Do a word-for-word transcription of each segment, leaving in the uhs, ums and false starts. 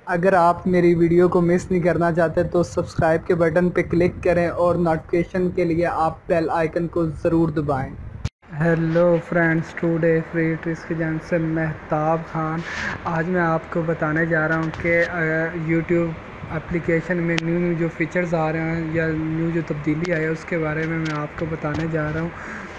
अगर आप मेरी वीडियो को मिस नहीं करना चाहते तो सब्सक्राइब के बटन पे क्लिक करें और नोटिफिकेशन के लिए आप बेल आइकन को ज़रूर दबाएं। Hello friends, today free tricks की जान से महताब खान। आज मैं आपको बताने जा रहा हूँ कि यूट्यूब एप्लीकेशन में न्यू न्यू जो फीचर्स आ रहे हैं या न्यू जो तब्दीली आई है उसके बारे में मैं आपको बताने जा रहा हूँ।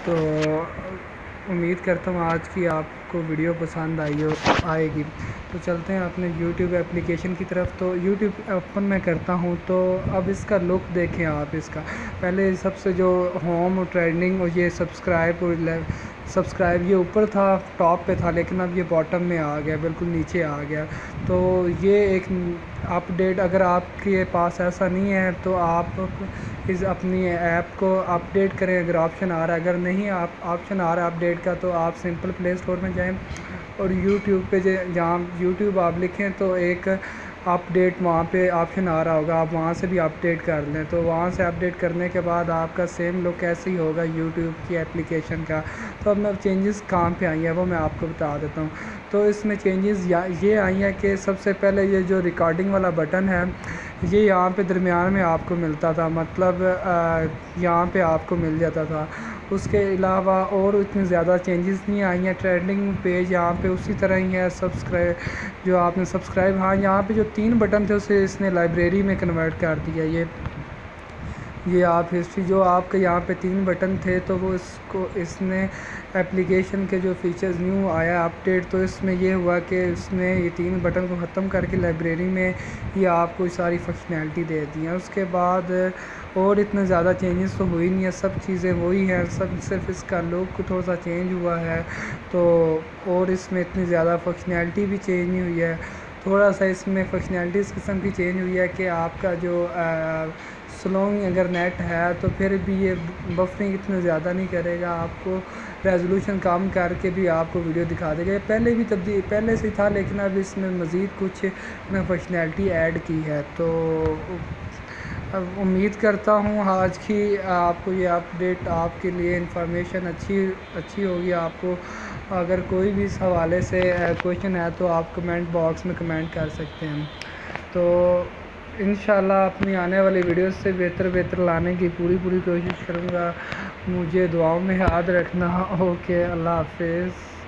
तो उम्मीद करता हूँ आज की आपको वीडियो पसंद आई हो आएगी। तो चलते हैं अपने YouTube एप्लीकेशन की तरफ। तो YouTube ओपन मैं करता हूँ तो अब इसका लुक देखें आप। इसका पहले सबसे जो होम ट्रेंडिंग और ये सब्सक्राइब और सब्सक्राइब ये ऊपर था, टॉप पे था, लेकिन अब ये बॉटम में आ गया, बिल्कुल नीचे आ गया। तो ये एक अपडेट, अगर आपके पास ऐसा नहीं है तो आप इस अपनी ऐप को अपडेट करें अगर ऑप्शन आ रहा है। अगर नहीं आप ऑप्शन आ रहा है अपडेट का तो आप सिंपल प्ले स्टोर में जाएं और यूट्यूब पे जहाँ यूट्यूब आप लिखें तो एक अपडेट वहाँ पे ऑप्शन आ रहा होगा, आप वहाँ से भी अपडेट कर लें। तो वहाँ से अपडेट करने के बाद आपका सेम लुक ऐसे ही होगा यूट्यूब की एप्लीकेशन का। तो अब मैं चेंजेस कहाँ पे आई हैं वो मैं आपको बता देता हूँ। तो इसमें चेंजेस ये आई हैं कि सबसे पहले ये जो रिकॉर्डिंग वाला बटन है ये यहाँ पे दरमियान में आपको मिलता था, मतलब यहाँ पे आपको मिल जाता था। उसके अलावा और इतनी ज़्यादा चेंजेस नहीं आई हैं। ट्रेंडिंग पेज यहाँ पे उसी तरह ही है। सब्सक्राइब जो आपने सब्सक्राइब, हाँ यहाँ पे जो तीन बटन थे उसे इसने लाइब्रेरी में कन्वर्ट कर दिया। ये ये आप हिस्ट्री जो आपके यहाँ पे तीन बटन थे तो वो इसको इसने एप्लीकेशन के जो फीचर्स न्यू आया अपडेट, तो इसमें ये हुआ कि इसने ये तीन बटन को ख़त्म करके लाइब्रेरी में ये आपको सारी फंक्शनैलिटी दे दी है। उसके बाद और इतना ज़्यादा चेंजेस तो हुई नहीं है, सब चीज़ें वही हैं, सब सिर्फ इसका लुक थोड़ा सा चेंज हुआ है। तो और इसमें इतनी ज़्यादा फंक्शनैलिटी भी चेंज नहीं हुई है। थोड़ा सा इसमें फंक्शनैलिटी इस किस्म की चेंज हुई है कि आपका जो आ, स्लोइंग अगर नेट है तो फिर भी ये बफरिंग इतना ज़्यादा नहीं करेगा, आपको रेजोल्यूशन कम करके भी आपको वीडियो दिखा देगा। पहले भी तब्दील पहले से था लेकिन अब इसमें मज़ीद कुछ फंक्शनैलिटी ऐड की है। तो अब उम्मीद करता हूँ आज की आपको ये अपडेट आपके लिए इंफॉर्मेशन अच्छी अच्छी होगी। आपको अगर कोई भी इस हवाले से क्वेश्चन है तो आप कमेंट बॉक्स में कमेंट कर सकते हैं। तो इंशाल्लाह अपनी आने वाली वीडियोस से बेहतर बेहतर लाने की पूरी पूरी कोशिश करूँगा। मुझे दुआओं में याद रखना। ओके, अल्लाह हाफिज़।